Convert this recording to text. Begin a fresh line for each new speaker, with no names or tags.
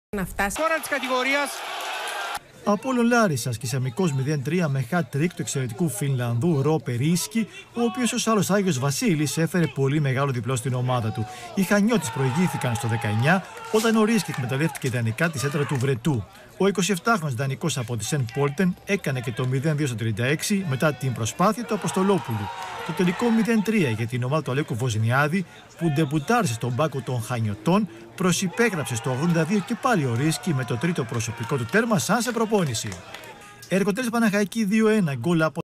να φτάσει. Τώρα της κατηγορίας.
Απόλλων Λάρισσας και Σαμικός 0-3 με hat-trick του εξαιρετικού Φινλανδού Ρο Περίσκι, ο οποίος ως άλλος Άγιος Βασίλης έφερε πολύ μεγάλο διπλό στην ομάδα του. Οι Χανιώτες προηγήθηκαν στο 19 όταν ο Ρίσκι εκμεταλλεύτηκε ιδανικά τη σέντρα του Βρετού. Ο 27χρονος δανεικός από τη Σεντ Πόλτεν έκανε και το 0-2 στο 36 μετά την προσπάθεια του Αποστολόπουλου. Το τελικό 0-3 για την ομάδα του Αλέκου Βοζνιάδη, που ντεμπουτάρισε στον πάγκο των Χανιωτών, προσυπέγραψε στο 82 και πάλι ο Ρίσκι με το τρίτο προσωπικό του τέρμα σαν σε προπόνηση. Ερκοτέλες Παναχαϊκή 2-1 γκολ από